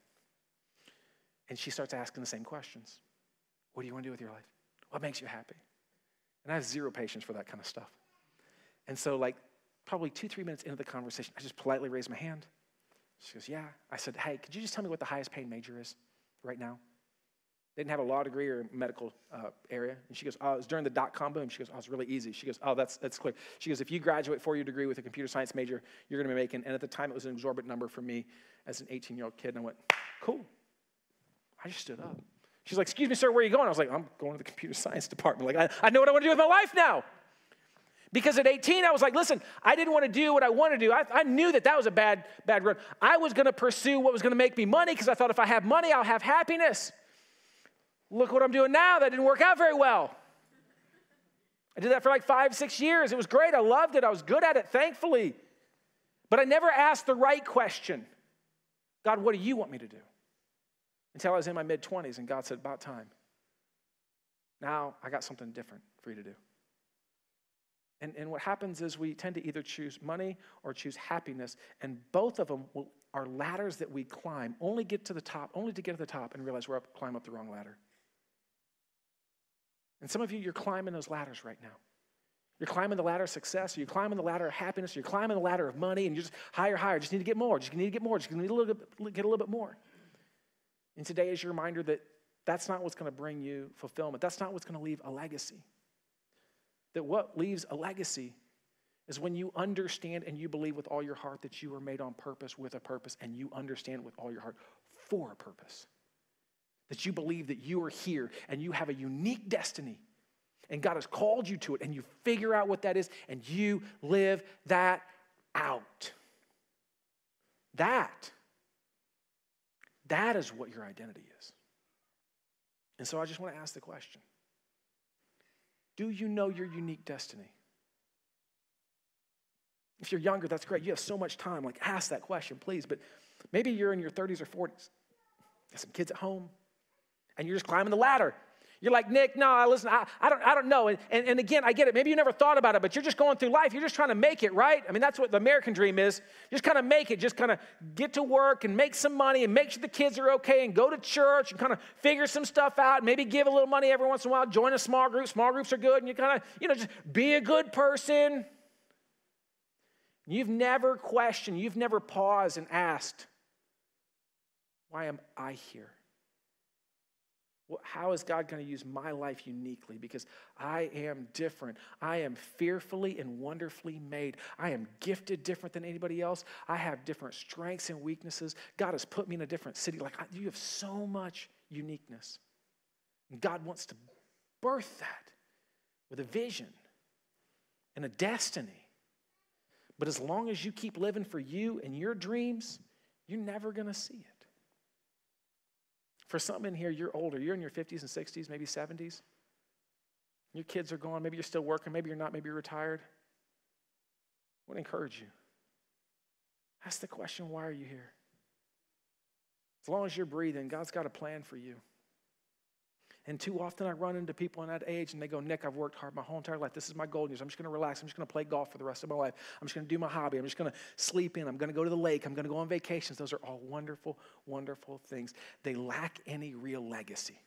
S4: And she starts asking the same questions. What do you want to do with your life? What makes you happy? And I have zero patience for that kind of stuff. And so probably 2-3 minutes into the conversation, I just politely raised my hand. She goes, yeah. I said, hey, could you just tell me what the highest paying major is right now? They didn't have a law degree or medical area. And she goes, oh, it was during the dot-com boom. She goes, oh, it's really easy. She goes, oh, that's clear. She goes, if you graduate 4-year degree with a computer science major, you're going to be making, and at the time it was an exorbitant number for me as an 18-year-old kid. And I went, cool. I just stood up. She's like, excuse me, sir, where are you going? I was like, I'm going to the computer science department. I know what I want to do with my life now. Because at 18, I was like, listen, I didn't want to do what I wanted to do. I knew that was a bad road. I was going to pursue what was going to make me money because I thought if I have money, I'll have happiness. Look what I'm doing now. That didn't work out very well. I did that for 5-6 years. It was great. I loved it. I was good at it, thankfully. But I never asked the right question. God, what do you want me to do? Until I was in my mid-20s, and God said, about time. Now I got something different for you to do. And what happens is we tend to either choose money or choose happiness, and both of them are ladders that we climb, only to get to the top and realize we're climb up the wrong ladder. And some of you're climbing those ladders right now. You're climbing the ladder of success, or you're climbing the ladder of happiness, or you're climbing the ladder of money, and you're just higher, just need to get more, just need to get more, just need to get a little bit more. And today is your reminder that that's not what's going to bring you fulfillment. That's not what's going to leave a legacy. That what leaves a legacy is when you understand and you believe with all your heart that you were made on purpose with a purpose, and you understand with all your heart for a purpose. That you believe that you are here and you have a unique destiny and God has called you to it, and you figure out what that is and you live that out. That is what your identity is. And so I just want to ask the question. Do you know your unique destiny? If you're younger, that's great. You have so much time. Like, ask that question, please. But maybe you're in your 30s or 40s. Got some kids at home, and you're just climbing the ladder. You're like, Nick, no, listen, I don't know. And again, I get it. Maybe you never thought about it, but you're just going through life. You're just trying to make it, right? I mean, that's what the American dream is. Just kind of make it. Just kind of get to work and make some money and make sure the kids are okay and go to church and kind of figure some stuff out. And maybe give a little money every once in a while. Join a small group. Small groups are good. And you kind of, just be a good person. You've never questioned. You've never paused and asked, why am I here? Well, how is God going to use my life uniquely? Because I am different. I am fearfully and wonderfully made. I am gifted different than anybody else. I have different strengths and weaknesses. God has put me in a different city. You have so much uniqueness. And God wants to birth that with a vision and a destiny. But as long as you keep living for you and your dreams, you're never going to see it. For some in here, you're older. You're in your 50s and 60s, maybe 70s. Your kids are gone. Maybe you're still working. Maybe you're not. Maybe you're retired. I want to encourage you. Ask the question, why are you here? As long as you're breathing, God's got a plan for you. And too often I run into people in that age and they go, Nick, I've worked hard my whole entire life. This is my golden years. I'm just going to relax. I'm just going to play golf for the rest of my life. I'm just going to do my hobby. I'm just going to sleep in. I'm going to go to the lake. I'm going to go on vacations. Those are all wonderful, wonderful things. They lack any real legacy.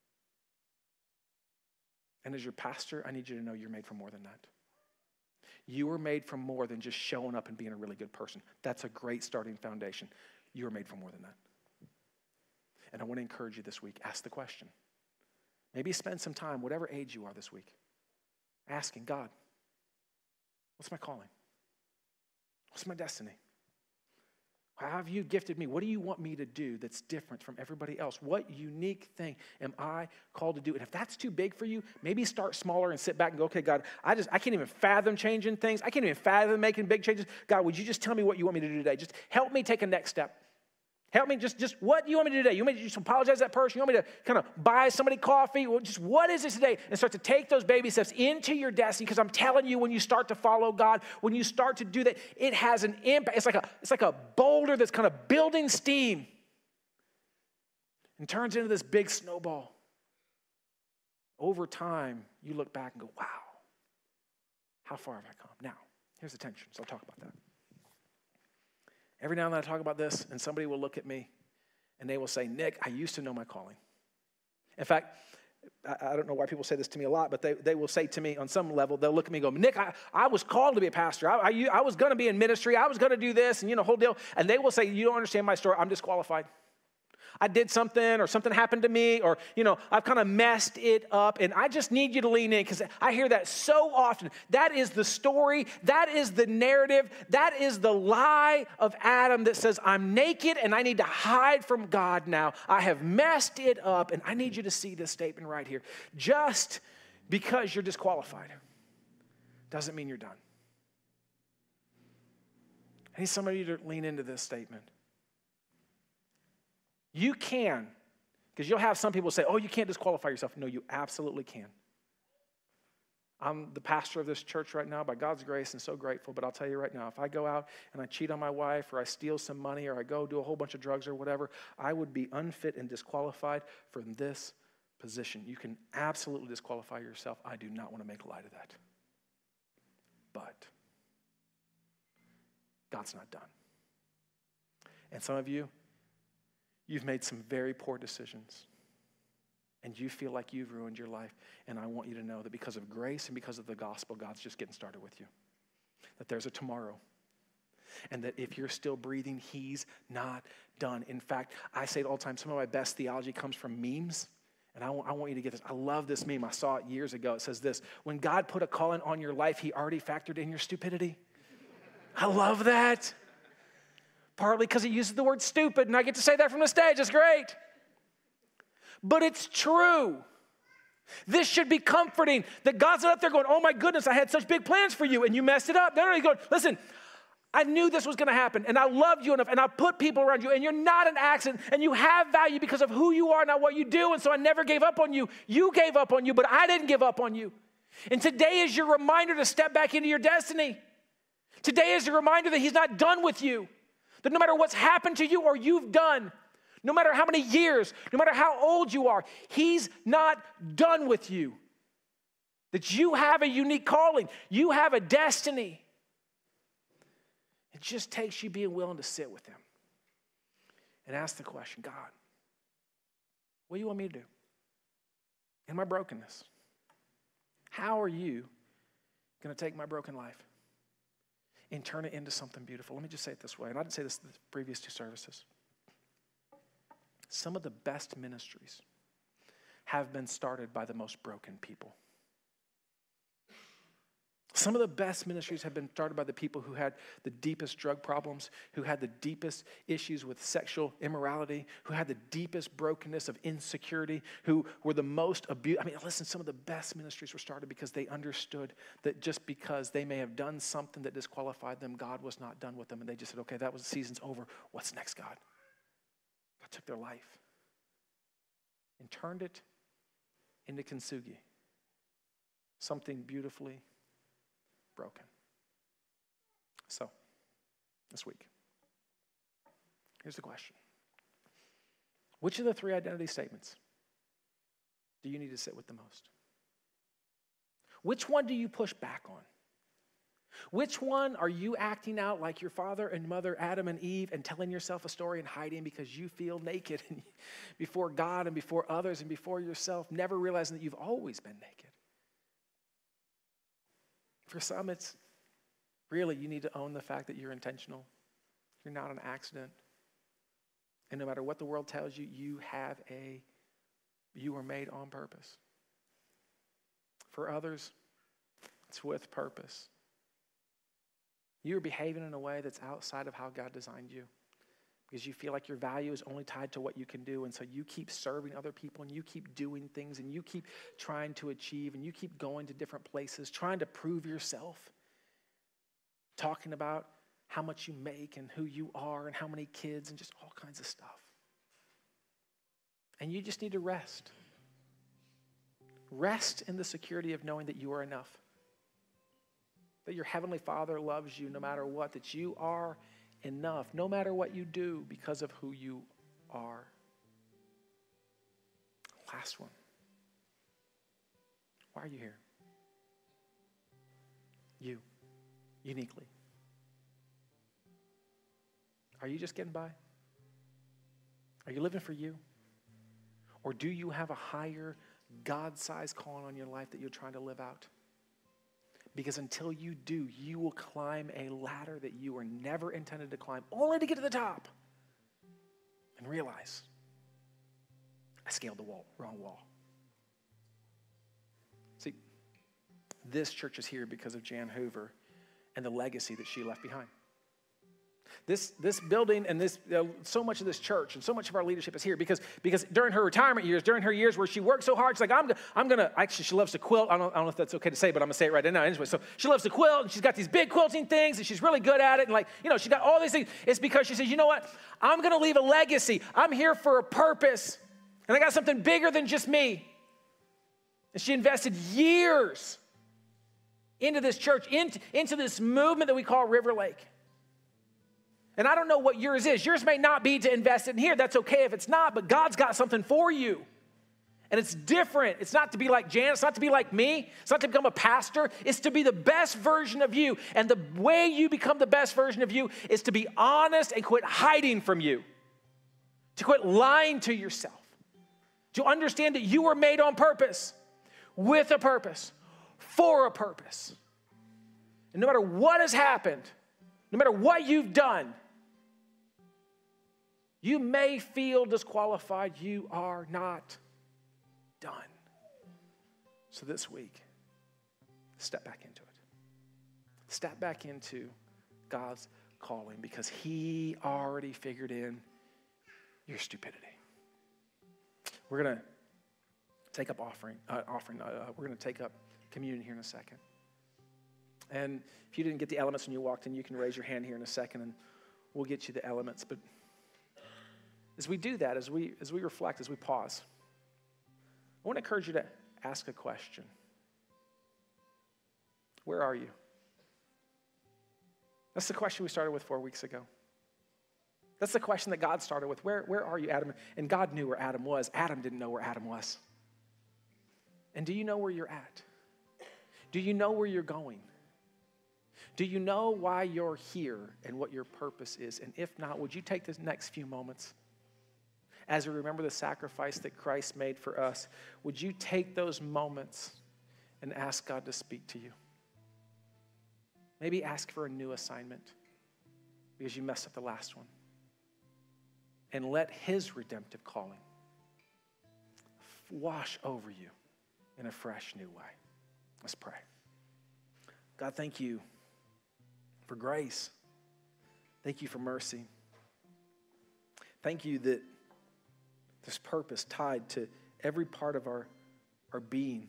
S4: And as your pastor, I need you to know you're made for more than that. You were made for more than just showing up and being a really good person. That's a great starting foundation. You are made for more than that. And I want to encourage you this week, ask the question. Maybe spend some time, whatever age you are this week, asking God, what's my calling? What's my destiny? How have you gifted me? What do you want me to do that's different from everybody else? What unique thing am I called to do? And if that's too big for you, maybe start smaller and sit back and go, okay, God, I can't even fathom changing things. I can't even fathom making big changes. God, would you just tell me what you want me to do today? Just help me take a next step. Help me, just what do you want me to do today? You want me to just apologize to that person? You want me to kind of buy somebody coffee? Well, just what is it today? And start to take those baby steps into your destiny, because I'm telling you, when you start to follow God, when you start to do that, it has an impact. It's like a boulder that's kind of building steam and turns into this big snowball. Over time, you look back and go, wow, how far have I come? Now, here's the tension, so I'll talk about that. Every now and then I talk about this, and somebody will look at me, and they will say, Nick, I used to know my calling. In fact, I don't know why people say this to me a lot, but they will say to me on some level, they'll look at me and go, Nick, I was called to be a pastor. I was going to be in ministry. I was going to do this, and whole deal. And they will say, you don't understand my story. I'm disqualified. I did something, or something happened to me, or, I've kind of messed it up, and I just need you to lean in, because I hear that so often. That is the story. That is the narrative. That is the lie of Adam that says, I'm naked, and I need to hide from God now. I have messed it up, and I need you to see this statement right here. Just because you're disqualified doesn't mean you're done. I need somebody to lean into this statement. You can, because you'll have some people say, oh, you can't disqualify yourself. No, you absolutely can. I'm the pastor of this church right now by God's grace, and so grateful, but I'll tell you right now, if I go out and I cheat on my wife, or I steal some money, or I go do a whole bunch of drugs or whatever, I would be unfit and disqualified from this position. You can absolutely disqualify yourself. I do not want to make light of that. But God's not done. And some of you, you've made some very poor decisions, and you feel like you've ruined your life. And I want you to know that because of grace and because of the gospel, God's just getting started with you. That there's a tomorrow. And that if you're still breathing, he's not done. In fact, I say it all the time, some of my best theology comes from memes And I want you to get this. I love this meme. I saw it years ago. It says this: when God put a calling on your life, he already factored in your stupidity. I love that. Partly because he uses the word stupid, and I get to say that from the stage. It's great. But it's true. This should be comforting that God's not up there going, oh my goodness, I had such big plans for you, and you messed it up. No, he's going, listen, I knew this was going to happen, and I loved you enough, and I put people around you, and you're not an accident, and you have value because of who you are, not what you do, and so I never gave up on you. You gave up on you, but I didn't give up on you. And today is your reminder to step back into your destiny. Today is your reminder that he's not done with you, that no matter what's happened to you or you've done, no matter how many years, no matter how old you are, he's not done with you. That you have a unique calling. You have a destiny. It just takes you being willing to sit with him and ask the question, God, what do you want me to do in my brokenness? How are you going to take my broken life and turn it into something beautiful? Let me just say it this way, and I didn't say this in the previous 2 services. Some of the best ministries have been started by the most broken people. Some of the best ministries have been started by the people who had the deepest drug problems, who had the deepest issues with sexual immorality, who had the deepest brokenness of insecurity, who were the most abused. I mean, listen, some of the best ministries were started because they understood that just because they may have done something that disqualified them, God was not done with them. And they just said, okay, that was the season's over. What's next, God? God took their life and turned it into kintsugi, something beautifully broken. So, this week, here's the question. Which of the 3 identity statements do you need to sit with the most? Which one do you push back on? Which one are you acting out like your father and mother, Adam and Eve, and telling yourself a story and hiding because you feel naked before God and before others and before yourself, never realizing that you've always been naked? For some, it's really you need to own the fact that you're intentional. You're not an accident. And no matter what the world tells you, you were made on purpose. For others, it's with purpose. You're behaving in a way that's outside of how God designed you because you feel like your value is only tied to what you can do. And so you keep serving other people and you keep doing things and you keep trying to achieve and you keep going to different places, trying to prove yourself, talking about how much you make and who you are and how many kids and just all kinds of stuff. And you just need to rest. Rest in the security of knowing that you are enough. That your Heavenly Father loves you no matter what, that you are enough, no matter what you do, because of who you are. Last one. Why are you here? You, uniquely. Are you just getting by? Are you living for you? Or do you have a higher God-sized calling on your life that you're trying to live out? Because until you do, you will climb a ladder that you were never intended to climb, only to get to the top and realize, I scaled the wrong wall. See, this church is here because of Jan Hoover and the legacy that she left behind. This building and this so much of this church and so much of our leadership is here because during her retirement years, during her years where she worked so hard, she's like, I'm gonna actually, she loves to quilt. I don't know if that's okay to say, but I'm gonna say it right now anyway. So she loves to quilt and she's got these big quilting things and she's really good at it. And she got all these things. It's because she says, you know what? I'm gonna leave a legacy. I'm here for a purpose. And I got something bigger than just me. And she invested years into this church, into this movement that we call River Lake. And I don't know what yours is. Yours may not be to invest in here. That's okay if it's not, but God's got something for you. And it's different. It's not to be like Jan. It's not to be like me. It's not to become a pastor. It's to be the best version of you. And the way you become the best version of you is to be honest and quit hiding from you. To quit lying to yourself. To understand that you were made on purpose, with a purpose, for a purpose. And no matter what has happened, no matter what you've done, you may feel disqualified. You are not. done. So this week, step back into it. Step back into God's calling because he already figured in your stupidity. We're going to take up offering. We're going to take up communion here in a second. And if you didn't get the elements when you walked in, you can raise your hand here in a second and we'll get you the elements. But as we do that, as we reflect, as we pause, I want to encourage you to ask a question. Where are you? That's the question we started with 4 weeks ago. That's the question that God started with. Where are you, Adam? And God knew where Adam was. Adam didn't know where Adam was. And do you know where you're at? Do you know where you're going? Do you know why you're here and what your purpose is? And if not, would you take the next few moments as we remember the sacrifice that Christ made for us? Would you take those moments and ask God to speak to you? Maybe ask for a new assignment because you messed up the last one. And let his redemptive calling wash over you in a fresh new way. Let's pray. God, thank you for grace. Thank you for mercy. Thank you that there's purpose tied to every part of our being,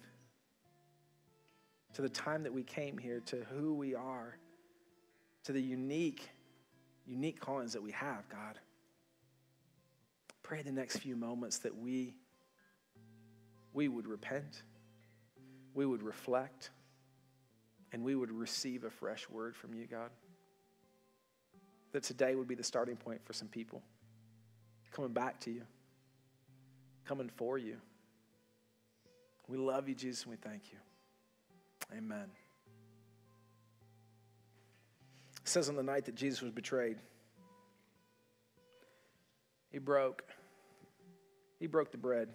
S4: to the time that we came here, to who we are, to the unique callings that we have, God. Pray the next few moments that we would repent, we would reflect, and we would receive a fresh word from you, God. That today would be the starting point for some people coming back to you, coming for you. We love you, Jesus, and we thank you. Amen. It says on the night that Jesus was betrayed, he broke the bread.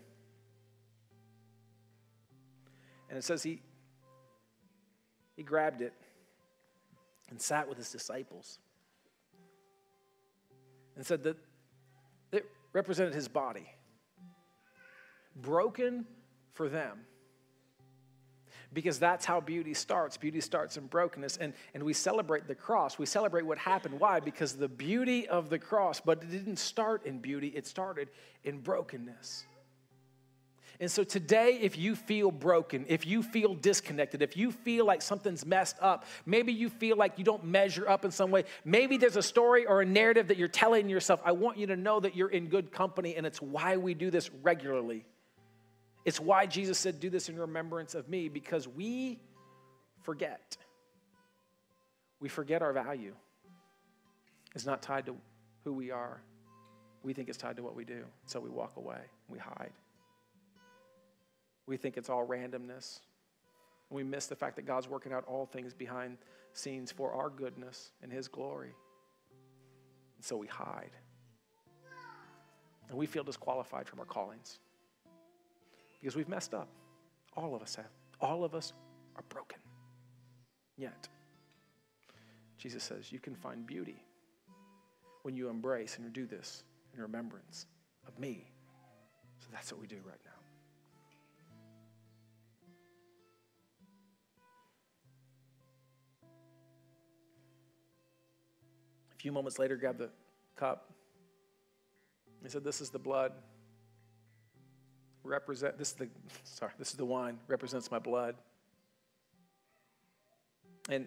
S4: And it says he grabbed it and sat with his disciples and said that it represented his body, broken for them. Because that's how beauty starts. Beauty starts in brokenness. And we celebrate the cross. We celebrate what happened. Why? Because the beauty of the cross. But it didn't start in beauty. It started in brokenness. And so today, if you feel broken, if you feel disconnected, if you feel like something's messed up, maybe you feel like you don't measure up in some way, maybe there's a story or a narrative that you're telling yourself, I want you to know that you're in good company, and it's why we do this regularly. It's why Jesus said, do this in remembrance of me, because we forget. We forget our value. It's not tied to who we are. We think it's tied to what we do. So we walk away. We hide. We think it's all randomness. We miss the fact that God's working out all things behind scenes for our goodness and his glory. And so we hide. And we feel disqualified from our callings. Because we've messed up. All of us have. All of us are broken. Yet, Jesus says you can find beauty when you embrace and do this in remembrance of me. So that's what we do right now. A few moments later, grab the cup. He said, this is the blood. This is the wine, represents my blood. And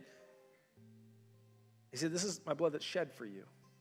S4: he said, this is my blood that's shed for you.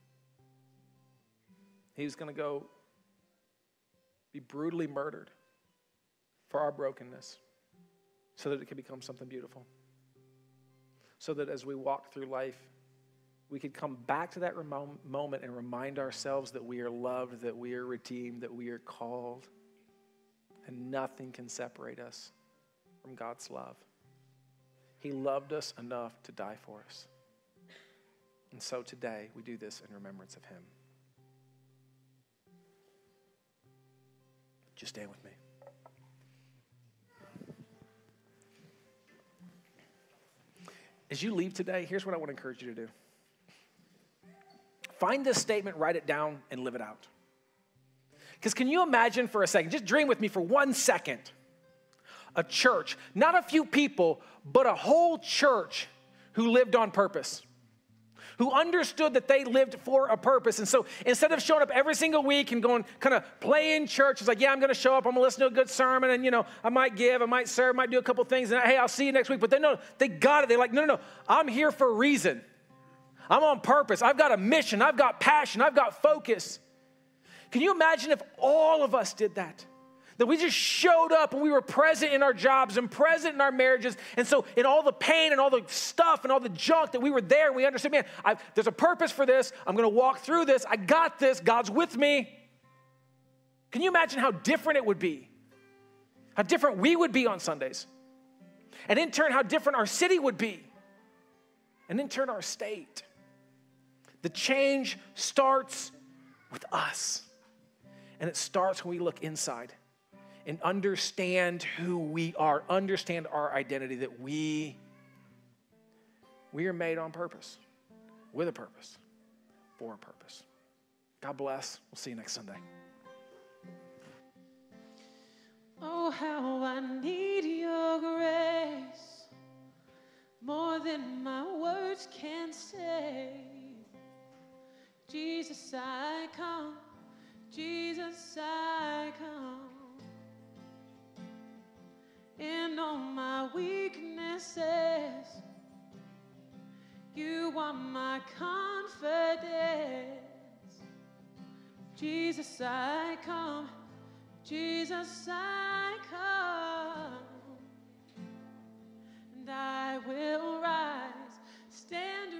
S4: He was going to go be brutally murdered for our brokenness so that it could become something beautiful. So that as we walk through life, we could come back to that moment and remind ourselves that we are loved, that we are redeemed, that we are called. And nothing can separate us from God's love. He loved us enough to die for us. And so today, we do this in remembrance of him. Just stand with me. As you leave today, here's what I want to encourage you to do. Find this statement, write it down, and live it out. Because can you imagine for a second, just dream with me for 1 second. a church, not a few people, but a whole church who lived on purpose, who understood that they lived for a purpose. And so instead of showing up every single week and going kind of playing church, it's like, yeah, I'm going to show up, I'm going to listen to a good sermon, and, I might give, I might serve, I might do a couple things, and hey, I'll see you next week. But they got it. They're like, no, I'm here for a reason. I'm on purpose. I've got a mission. I've got passion. I've got focus. Can you imagine if all of us did that? That we just showed up and we were present in our jobs and present in our marriages. And so in all the pain and all the stuff and all the junk that we were there, we understood, man, there's a purpose for this. I'm going to walk through this. I got this. God's with me. Can you imagine how different it would be? How different we would be on Sundays. And in turn, how different our city would be. And in turn, our state. The change starts with us. And it starts when we look inside and understand who we are, understand our identity, that we are made on purpose, with a purpose, for a purpose. God bless. We'll see you next Sunday.
S2: Oh, how I need your grace, more than my words can say. Jesus, I come. Jesus, I come. In all my weaknesses, you are my confidence. Jesus, I come. Jesus, I come. And I will rise, stand